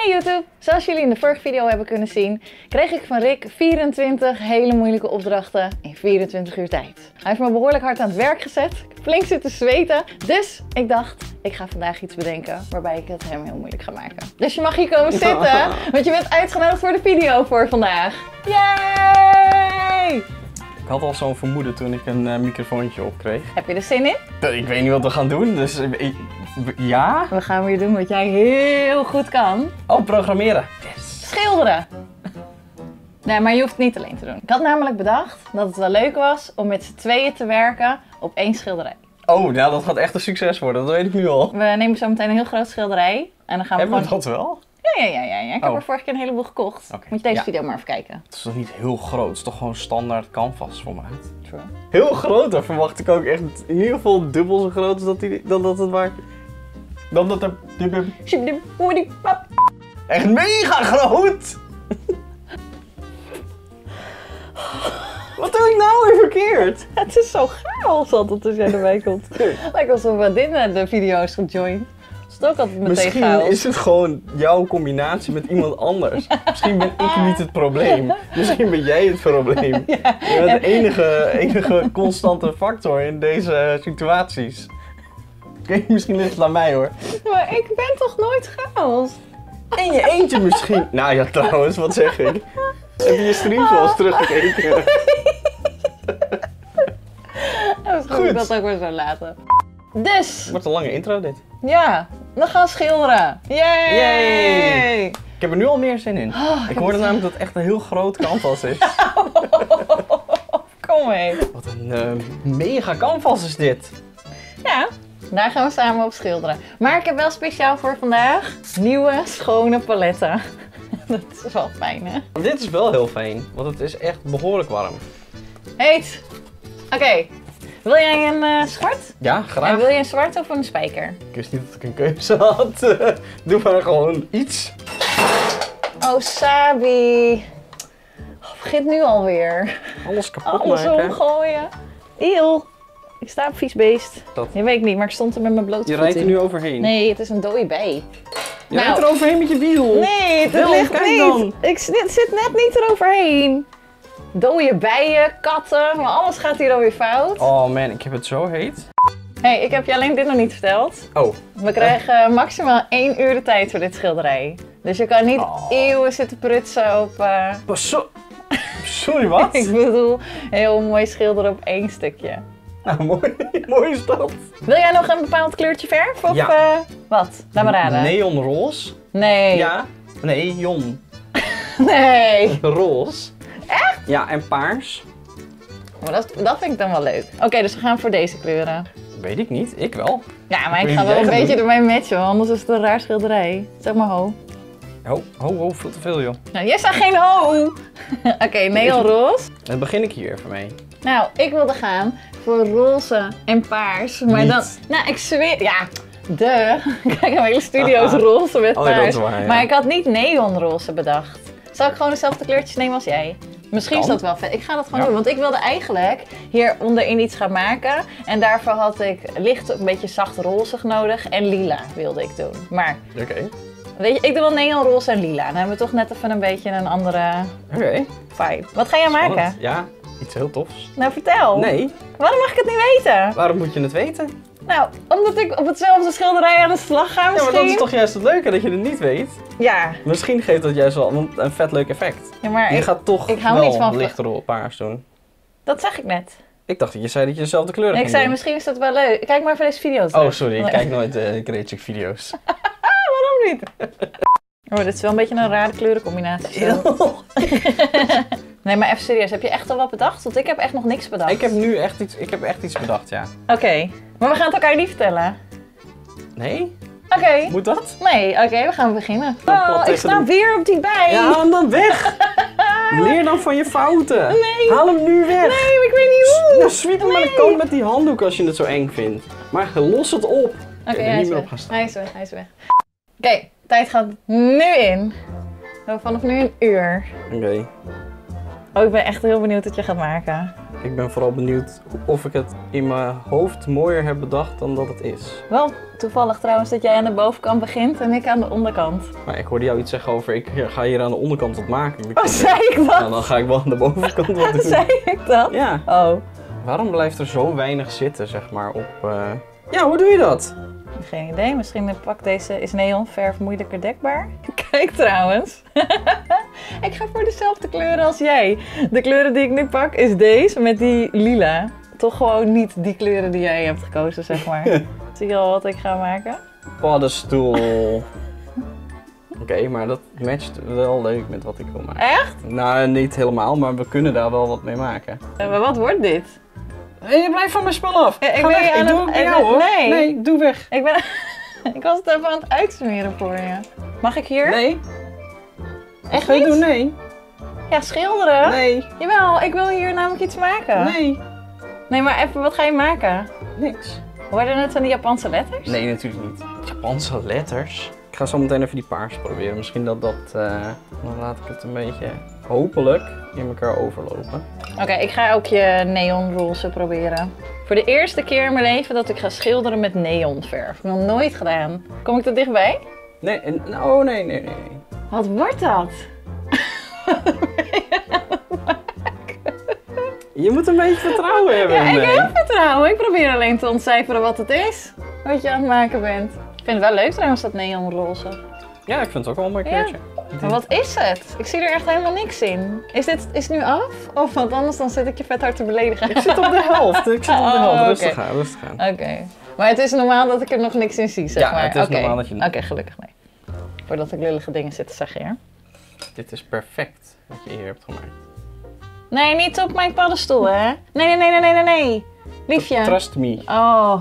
Hey YouTube! Zoals jullie in de vorige video hebben kunnen zien, kreeg ik van Rick 24 hele moeilijke opdrachten in 24 uur tijd. Hij heeft me behoorlijk hard aan het werk gezet, ik heb flink zitten zweten, dus ik dacht, ik ga vandaag iets bedenken waarbij ik het hem heel moeilijk ga maken. Dus je mag hier komen zitten, want je bent uitgenodigd voor de video voor vandaag. Yay! Ik had al zo'n vermoeden toen ik een microfoontje opkreeg. Heb je er zin in? Ik weet niet wat we gaan doen, dus ja? We gaan weer doen wat jij heel goed kan. Oh, programmeren. Yes. Schilderen. Nee, maar je hoeft het niet alleen te doen. Ik had namelijk bedacht dat het wel leuk was om met z'n tweeën te werken op één schilderij. Oh, nou dat gaat echt een succes worden, dat weet ik nu al. We nemen zo meteen een heel groot schilderij. En dan gaan we Hebben gewoon... we dat wel? Ja. Ik heb er vorige keer een heleboel gekocht. Okay. Moet je deze video maar even kijken. Het is toch niet heel groot, het is toch gewoon standaard canvas voor mij. True. Heel groot, daar verwacht ik ook echt in ieder geval dubbel zo groot als dan dat het waard. Dan dat er... Echt mega groot! Wat doe ik nou weer verkeerd? Het is zo chaos altijd als jij erbij komt. Lijkt alsof we dit net de video is gejoind. Het is ook altijd meteen Misschien chaos. is het gewoon jouw combinatie met iemand anders. Misschien ben ik niet het probleem. Misschien ben jij het probleem. Ja. Je bent de enige constante factor in deze situaties. Oké, misschien ligt het aan mij hoor. Maar ik ben toch nooit chaos? In je eentje misschien. Nou ja, trouwens, wat zeg ik? Heb je je streams wel eens teruggekeken? Dat is goed. Ik dat ook weer zo laten. Dus. Het wordt een lange intro dit. Ja, we gaan schilderen. Yay! Yay! Ik heb er nu al meer zin in. Ik hoorde namelijk dat het echt een heel groot canvas is. Kom mee. Wat een mega canvas is dit. Ja, daar gaan we samen op schilderen. Maar ik heb wel speciaal voor vandaag nieuwe, schone paletten. Dat is wel fijn, hè? Dit is wel heel fijn, want het is echt behoorlijk warm. Heet! Oké, wil jij een schort? Ja, En graag. wil je een zwart of een spijker? Ik wist niet dat ik een keuze had. Doe maar gewoon iets. Oh, Sabi. Oh, het begint nu alweer. Alles kapot Alles maken. omgooien. Eeuw. Ik sta op vies beest. Dat. Je weet niet, maar ik stond er met mijn blote Je voet rijdt er in. nu overheen. Nee, het is een dode bij. Je rijdt er overheen met je wiel. Nee, het Wel, ligt kijk niet. dan. Ik zit net niet eroverheen. Dode bijen, katten, maar alles gaat hier alweer fout. Oh man, ik heb het zo heet. Hey, ik heb je alleen dit nog niet verteld. Oh. We krijgen maximaal 1 uur de tijd voor dit schilderij. Dus je kan niet eeuwen zitten prutsen op... Sorry, wat? Ik bedoel, heel mooi schilderen op 1 stukje. Nou, mooi is dat. Wil jij nog een bepaald kleurtje verf? Of Ja. wat? Laat maar raden. Neonroze. Nee. Ja. Nee, jon. Nee. Roze. Echt? Ja, en paars. Maar dat vind ik dan wel leuk. Oké, dus we gaan voor deze kleuren. Weet ik niet, ik wel. Ja, maar ik weet ga niet wel wat een jij gaat beetje doen. ermee matchen, want anders is het een raar schilderij. Zeg maar ho. Oh, veel te veel joh. Nou, jij zegt geen ho! Oké, neonroze. Dan begin ik hier even mee. Nou, ik wilde gaan voor roze en paars. Maar Niet. dan... Nou, ik zweer... Ja, Kijk, mijn hele studio is roze met Oh ja, paars. dat is waar, ja. Maar ik had niet neonroze bedacht. Zal ik gewoon dezelfde kleurtjes nemen als jij? Misschien is Kan. dat wel vet. Ik ga dat gewoon Ja. doen, want ik wilde eigenlijk hier onderin iets gaan maken. En daarvoor had ik licht een beetje zacht rozig nodig en lila wilde ik doen. Maar Oké. weet je, ik doe wel neonroze en lila. Dan hebben we toch net even een beetje een andere Oké. vibe. Wat ga jij maken? Ja, iets heel tofs. Nou, vertel. Nee, Waarom mag ik het niet weten? waarom moet je het weten? Nou, omdat ik op hetzelfde schilderij aan de slag ga Ja, misschien. maar dat is toch juist het leuke dat je het niet weet. Ja, Misschien geeft dat juist wel een vet leuk effect. ja maar Je gaat toch ik hou wel niet van lichter paars doen. dat zeg ik net. Ik dacht dat je zei dat je dezelfde kleuren Ik ging zei, doen. misschien is dat wel leuk. Kijk maar even deze video's. Oh, sorry, ik kijk nooit Great Chick video's. Waarom niet? Oh, dit is wel een beetje een rare kleurencombinatie. zo. Nee, maar even serieus. Heb je echt al wat bedacht? Want ik heb echt nog niks bedacht. Ik heb echt iets bedacht, ja. Oké, maar we gaan het elkaar niet vertellen. Nee? Oké. Moet dat? Nee, oké, we gaan beginnen. plat Oh, ik tegen sta de- weer op die bij. Ja, haal hem dan weg! Leer dan van je fouten! Nee. Haal hem nu weg! Nee, maar ik weet niet hoe. Ja, sweep hem met de kant met die handdoek als je het zo eng vindt. Maar los het op! Oké, er hij niet is meer op weg. gaan staan. Hij is weg, hij is weg. Oké, tijd gaat nu in. Vanaf nu 1 uur. Oké. Oh, ik ben echt heel benieuwd wat je gaat maken. Ik ben vooral benieuwd of ik het in mijn hoofd mooier heb bedacht dan dat het is. Wel toevallig trouwens dat jij aan de bovenkant begint en ik aan de onderkant. Maar ik hoorde jou iets zeggen over, ik ga hier aan de onderkant wat maken. Oh, zei ik dat? Nou, dan ga ik wel aan de bovenkant wat doen. Zei ik dat? Ja. Oh. Waarom blijft er zo weinig zitten, zeg maar, op... Ja, hoe doe je dat? Geen idee, misschien pak deze, is neonverf moeilijker dekbaar? Kijk trouwens, ik ga voor dezelfde kleuren als jij. De kleuren die ik nu pak is deze met die lila. Toch gewoon niet die kleuren die jij hebt gekozen, zeg maar. Zie je al wat ik ga maken? Paddenstoel. Oké, maar dat matcht wel leuk met wat ik wil maken. Echt? Nou, niet helemaal, maar we kunnen daar wel wat mee maken. Maar wat wordt dit? Hey, je blijft van mijn spul af. Ja, Ga weg. Ik doe het bij jou, hoor. Nee. Nee, doe weg. Ik was het even aan het uitsmeren voor je. Mag ik hier? Nee. Echt Ga je niet? doen? Nee. Ja, schilderen? Nee. Jawel, ik wil hier namelijk iets maken. Nee. Nee, maar even, wat ga je maken? Niks. Worden het van die Japanse letters? Nee, natuurlijk niet. Japanse letters. Ik ga zo meteen even die paars proberen. Misschien dat dan laat ik het een beetje, hopelijk, in elkaar overlopen. Oké, ik ga ook je neonroze proberen. Voor de eerste keer in mijn leven dat ik ga schilderen met neonverf. Nog nooit gedaan. Kom ik er dichtbij? Nee, oh nee. Wat wordt dat? Je moet een beetje vertrouwen hebben. Ja, ik nee. heb vertrouwen. Ik probeer alleen te ontcijferen wat het is. Wat je aan het maken bent. Ik vind het wel leuk trouwens, dat neonroze. Ja, ik vind het ook wel een mooi Ja. kleurtje. Maar wat is het? Ik zie er echt helemaal niks in. Is het nu af? Of want anders dan zit ik je vet hard te beledigen. Ik zit op de helft. Oh, Rustig oké. aan, rustig aan. Oké. Maar het is normaal dat ik er nog niks in zie, zeg Ja, maar. het is Oké. normaal dat je- Oké, gelukkig nee. Voordat ik lullige dingen zit te zeggen, ja. Dit is perfect wat je hier hebt gemaakt. Nee, niet op mijn paddenstoel, hè? Nee. Liefje. Trust me. Oh.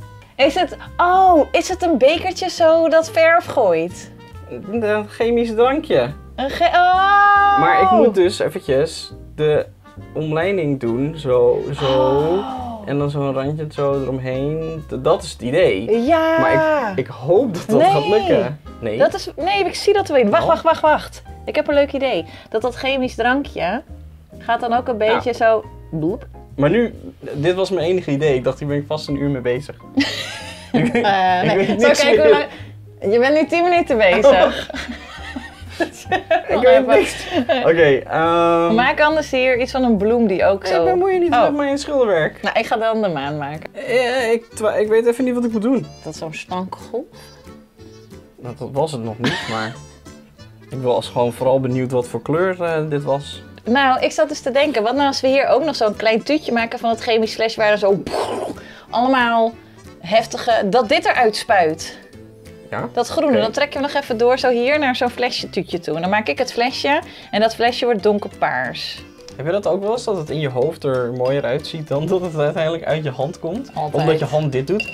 Is het een bekertje zo dat verf gooit? Een chemisch drankje. Oh. Maar ik moet dus eventjes de omleiding doen. Zo. Oh. En dan zo'n randje zo eromheen. Dat is het idee. Ja. Maar ik hoop dat dat Nee. gaat lukken. Nee. Nee, ik zie dat wel in. Oh. Wacht. Ik heb een leuk idee. Dat chemisch drankje gaat dan ook een beetje zo... Bloep. Maar nu, dit was mijn enige idee. Ik dacht, hier ben ik vast een uur mee bezig. Nee. weet Zal ik niks kijken hoe meer. lang... Je bent nu 10 minuten bezig. Ik weet niks. Oké, Maak anders hier iets van een bloem die ook zo... ik bemoei je niet Oh. met mijn schilderwerk. Nou, ik ga dan de maan maken. Ik weet even niet wat ik moet doen. Dat is zo'n stankgolf. Nou, dat was het nog niet, maar ik was gewoon vooral benieuwd wat voor kleur dit was. Nou, ik zat dus te denken, wat nou als we hier ook nog zo'n klein tuutje maken van het chemisch flesje waar er zo allemaal heftige... Dat dit eruit spuit. Ja? Dat groene, Oké. dan trek je hem nog even door zo hier naar zo'n flesje tuutje toe. En dan maak ik het flesje en dat flesje wordt donkerpaars. Heb je dat ook wel eens, dat het in je hoofd er mooier uitziet dan dat het uiteindelijk uit je hand komt? Altijd. Omdat je hand dit doet?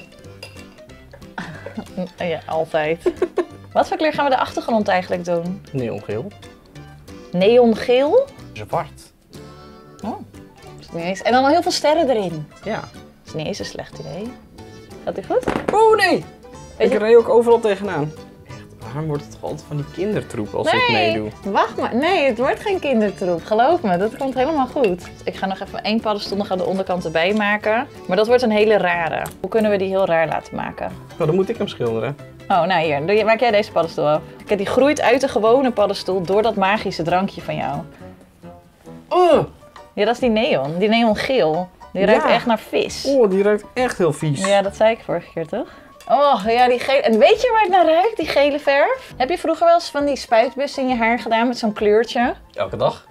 Ja, altijd. Wat voor kleur gaan we de achtergrond eigenlijk doen? Neongeel. Neongeel? Zwart. Oh, is niet eens. En dan al heel veel sterren erin. Ja. Dat is niet eens een slecht idee. Gaat dit goed? Oh nee! Weet Ik je- reed ook overal tegenaan. Echt, waarom wordt het toch altijd van die kindertroep als ik meedoe? Wacht maar. Nee, het wordt geen kindertroep. Geloof me, dat komt helemaal goed. Ik ga nog even 1 paddenstoel nog aan de onderkant erbij maken. Maar dat wordt een hele rare. Hoe kunnen we die heel raar laten maken? Oh, dan moet ik hem schilderen. Oh, nou hier. Maak jij deze paddenstoel af. Kijk, die groeit uit de gewone paddenstoel door dat magische drankje van jou. Ja, dat is die neon. Die neongeel. Die ruikt Ja. echt naar vis. Oh, die ruikt echt heel vies. Ja, dat zei ik vorige keer, toch? Oh, ja, die gele... En weet je waar het naar ruikt, die gele verf? Heb je vroeger wel eens van die spuitbus in je haar gedaan met zo'n kleurtje? Elke dag?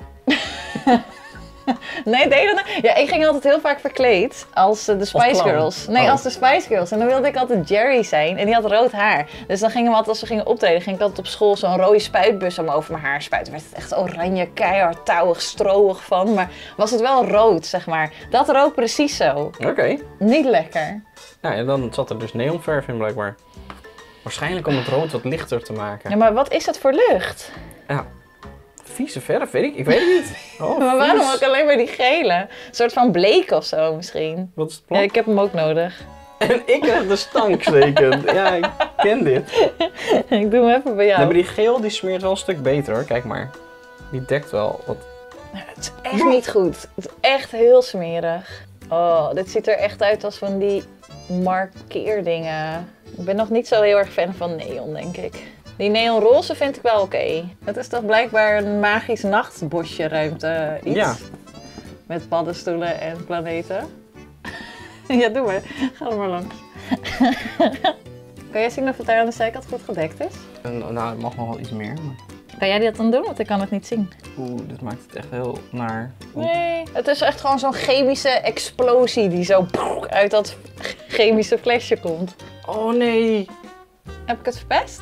Nee, deed je dat nou? Ja, ik ging altijd heel vaak verkleed als de Spice clown? Girls. Nee, Oh. als de Spice Girls. En dan wilde ik altijd Jerry zijn en die had rood haar. Dus dan gingen we altijd, als we gingen optreden, ging ik altijd op school zo'n rode spuitbus om over mijn haar spuiten. Werd het echt oranje, keihard, touwig, stroog van. Maar was het wel rood, zeg maar. Dat rook precies zo. Oké. Niet lekker. Nou, en dan zat er dus neonverf in blijkbaar. Waarschijnlijk om het rood wat lichter te maken. Ja, maar wat is het voor lucht? Ja. Vieze verf, weet ik? Ik weet het niet. Oh, Maar waarom vies. ook alleen maar die gele? Een soort van bleek of zo misschien. Wat is het plan? Ja, ik heb hem ook nodig. En ik krijg de stank zeker. Ja, ik ken dit. Ik doe hem even bij jou. Nee, maar die geel die smeert wel een stuk beter hoor. Kijk maar. Die dekt wel wat Het is echt niet goed. Het is echt heel smerig. Oh, dit ziet er echt uit als van die markeerdingen. Ik ben nog niet zo heel erg fan van neon, denk ik. Die neonroze vind ik wel oké. Het is toch blijkbaar een magisch nachtbosje ruimte iets. Ja. Met paddenstoelen en planeten. Ja, doe maar. Ga er maar langs. Kan jij zien of het daar aan de zijkant goed gedekt is? Nou, het mag nog wel iets meer. Maar... Kan jij dat dan doen? Want ik kan het niet zien. Oeh, dit maakt het echt heel naar. Nee, het is echt gewoon zo'n chemische explosie die zo uit dat chemische flesje komt. Oh nee. Heb ik het verpest?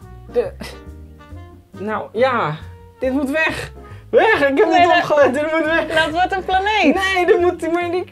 Nou ja, dit moet weg. Weg, ik heb Nee, niet dat- opgelet, dit moet weg. Dat wordt een planeet. Nee, dit moet maar niet.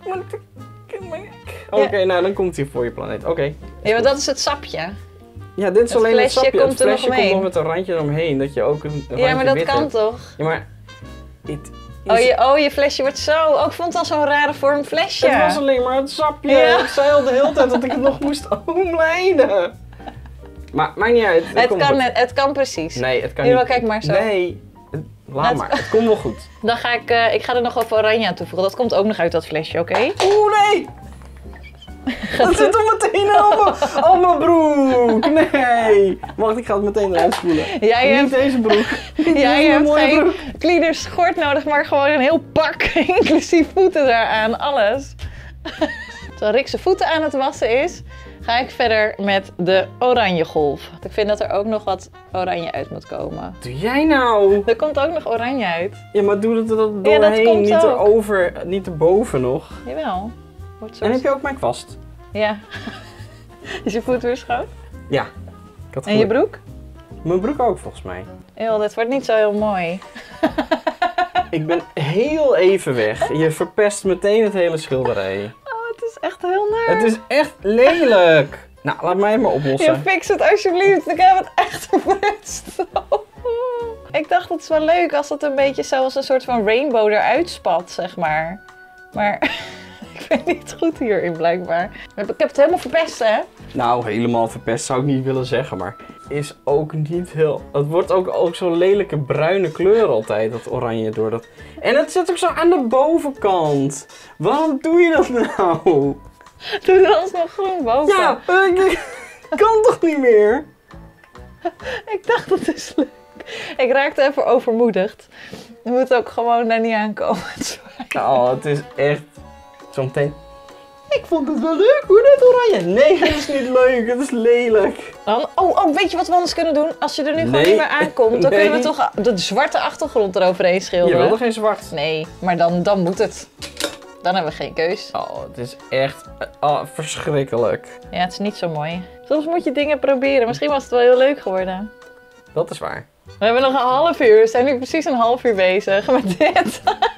Oké, nou dan komt hij voor je planeet. Oké. Ja, maar dat is het sapje. Ja, dit is Het alleen het flesje sapje. komt Het er nog flesje komt omheen. nog met een randje eromheen, dat je ook een randje Ja, maar dat wit kan hebt. toch? Ja, maar dit is... Je flesje wordt zo. Ook ik vond het al zo'n rare vorm flesje. Het was alleen maar het sapje. Ja. Ik zei al de hele tijd dat ik het nog moest omlijnen. Maar maakt niet uit. Het kan precies. Nee, het kan Jawel, niet. kijk maar zo. Nee, laat maar. Het komt wel goed. Dan ga ik ga er nog even oranje aan toevoegen. Dat komt ook nog uit dat flesje, oké? Oeh, nee! Dat zit er meteen op mijn broek! Nee! Wacht, ik ga het meteen eruit spoelen. Jij Niet hebt, deze broek. jij een hebt mooie geen broek. cleaner schort nodig, maar gewoon een heel pak, inclusief voeten daaraan, alles. Terwijl Rick zijn voeten aan het wassen is, ga ik verder met de oranje golf. Ik vind dat er ook nog wat oranje uit moet komen. Doe jij nou? Er komt ook nog oranje uit. Ja, maar doe het er dat doorheen, komt niet ook. erover, niet erboven nog. Jawel. Wordt zo... En heb je ook mijn kwast? Ja. Is je voet weer schoon? Ja. Ik had En je geluk. broek? Mijn broek ook volgens mij. Eeuw, dit wordt niet zo heel mooi. Ik ben heel even weg. Je verpest meteen het hele schilderij. Oh, het is echt heel naar. Het is echt lelijk. Nou, laat mij het maar Ja, oplossen. fix het alsjeblieft. Ik heb het echt verprutst. Ik dacht, het is wel leuk als het een beetje zoals een soort van rainbow eruit spat, zeg maar. Maar ik ben niet goed hierin, blijkbaar. Ik heb het helemaal verpest, hè? Nou, helemaal verpest zou ik niet willen zeggen, maar is ook niet heel... Het wordt ook zo'n lelijke bruine kleur altijd, dat oranje door dat... En het zit ook zo aan de bovenkant. Waarom doe je dat nou? Doe er alsnog groen boven. Ja, kan toch niet meer? Ik dacht, dat is leuk. Ik raakte even overmoedigd. Je moet ook gewoon daar niet aankomen. Nou, het is echt zometeen... Ik vond het wel leuk hoor, dat oranje. Nee, het is niet leuk, het is lelijk. Dan, weet je wat we anders kunnen doen? Als je er nu gewoon Nee. niet meer aankomt, dan Nee. kunnen we toch de zwarte achtergrond eroverheen Je schilderen. wilde geen zwart. Nee, maar dan moet het. Dan hebben we geen keus. Oh, het is echt verschrikkelijk. Ja, het is niet zo mooi. Soms moet je dingen proberen. Misschien was het wel heel leuk geworden. Dat is waar. We hebben nog een half uur. We zijn nu precies een half uur bezig met dit.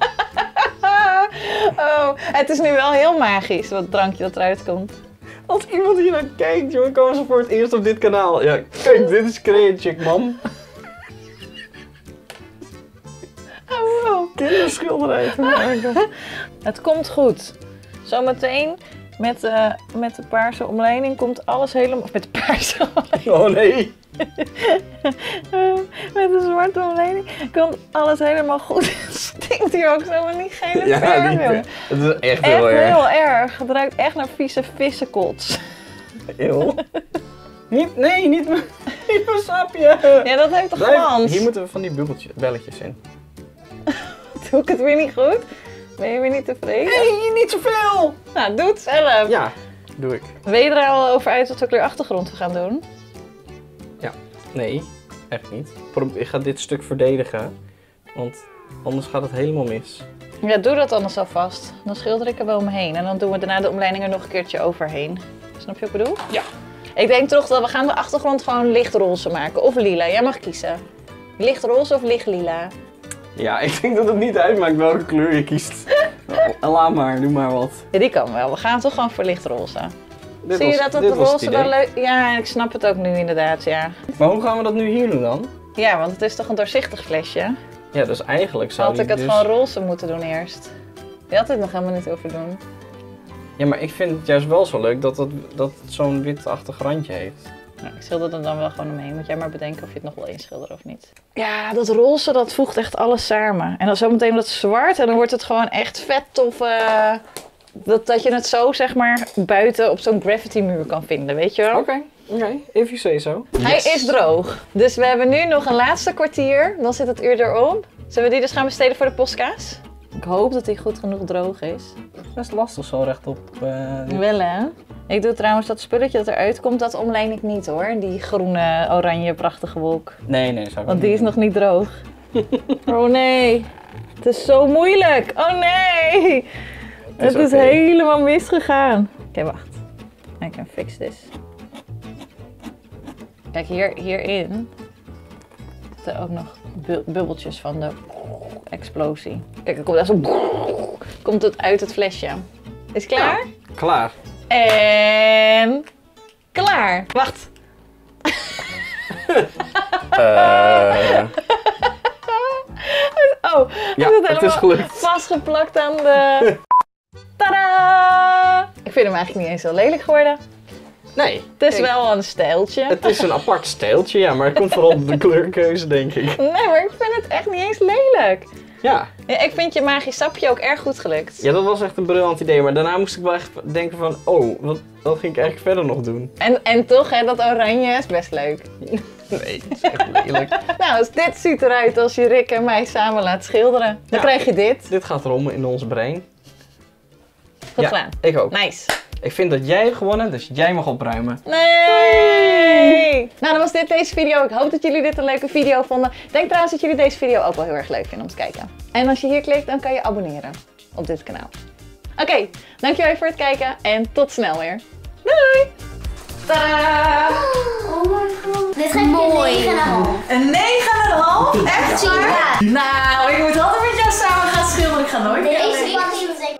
Oh, het is nu wel heel magisch, wat drankje dat eruit komt. Als iemand hier naar kijkt, jongen, komen ze voor het eerst op dit kanaal. Ja, kijk, dit is Creachick, mam. Oh, wow. Kinderschilderij te maken. Het komt goed. Zometeen met de paarse omleiding komt alles helemaal... Of met de paarse omleiding. Oh nee. Met de zwarte omleiding komt alles helemaal goed. Het stinkt hier ook zo van die gele Ja, verf, niet, jongen. het is echt Echt heel erg. heel erg. Het ruikt echt naar vieze vissenkots. Eeuw. Niet mijn sapje. Ja, dat heeft toch Blijf- glans? Hier moeten we van die belletjes in. Doe ik het weer niet goed? Ben je weer niet tevreden? Nee, niet zoveel. Nou, doe het zelf. Ja, doe ik. Weet je er al over uit wat voor kleur achtergrond we gaan doen? Nee, echt niet. Ik ga dit stuk verdedigen, want anders gaat het helemaal mis. Ja, doe dat anders alvast. Dan schilder ik er wel omheen. En dan doen we daarna de omleiding er nog een keertje overheen. Snap je wat ik bedoel? Ja. Ik denk toch dat we gaan de achtergrond gewoon lichtroze maken. Of lila. Jij mag kiezen. Lichtroze of lichtlila? Ja, ik denk dat het niet uitmaakt welke kleur je kiest. Laat maar, doe maar wat. Ja, die kan wel. We gaan toch gewoon voor lichtroze. Zie je dat het dit was roze idee. wel leuk... Ja, ik snap het ook nu inderdaad, ja. Maar hoe gaan we dat nu hier doen dan? Ja, want het is toch een doorzichtig flesje? Ja, dus eigenlijk zou Had ik die het dus... gewoon roze moeten doen eerst. Je had het nog helemaal niet over doen. Ja, maar ik vind het juist wel zo leuk dat het zo'n wit achtergrandje heeft. Nou, ik schilder er dan wel gewoon omheen. Moet jij maar bedenken of je het nog wil inschilderen of niet. Ja, dat roze, dat voegt echt alles samen. En dan zometeen dat zwart en dan wordt het gewoon echt vet tof. Dat je het zo, zeg maar, buiten op zo'n graffiti muur kan vinden, weet je wel? Oké, if you say so. Yes. Hij is droog. Dus we hebben nu nog een laatste kwartier. Dan zit het uur erop. Zullen we die dus gaan besteden voor de postkaas? Ik hoop dat hij goed genoeg droog is. Best lastig zo rechtop. Wel hè? Ik doe trouwens dat spulletje dat eruit komt, dat omleen ik niet hoor. Die groene, oranje, prachtige wolk. Nee, zou ik Want die is nog niet droog. Oh nee. Het is zo moeilijk. Oh nee. Het is oké. helemaal misgegaan. Oké, wacht. I can fix this. Kijk, hierin zitten ook nog bubbeltjes van de explosie. Kijk, er komt echt zo... Komt het uit het flesje. Is het klaar? Ja, klaar. En... Klaar. Wacht. Oh, Ja, het is gelukt. Vastgeplakt aan de... Tadaa! Ik vind hem eigenlijk niet eens zo lelijk geworden. Nee. Het is wel een stijltje. Het is een apart stijltje, ja, maar het komt vooral op de kleurkeuze, denk ik. Nee, maar ik vind het echt niet eens lelijk. Ja. Ja, ik vind je magisch sapje ook erg goed gelukt. Ja, dat was echt een briljant idee, maar daarna moest ik wel echt denken van, oh, wat ging ik eigenlijk verder nog doen? En toch, hè, dat oranje is best leuk. Nee, dat is echt lelijk. Nou, dus dit ziet eruit als je Rick en mij samen laat schilderen. Dan krijg je dit. Dit gaat erom in ons brein. Goed Ja, gedaan. ik ook. Nice. Ik vind dat jij hebt gewonnen, dus jij mag opruimen. Nee! Nou, dan was dit deze video. Ik hoop dat jullie dit een leuke video vonden. Denk trouwens dat jullie deze video ook wel heel erg leuk vinden om te kijken. En als je hier klikt, dan kan je abonneren op dit kanaal. Oké, dankjewel voor het kijken en tot snel weer. Doei! Tadaa! Oh my god. Dit geef ik een 9,5. Een 9,5? Echt waar? Nou, ik moet altijd met jou samen gaan schilderen. Ik ga nooit meer Deze alleen. kan ik zeker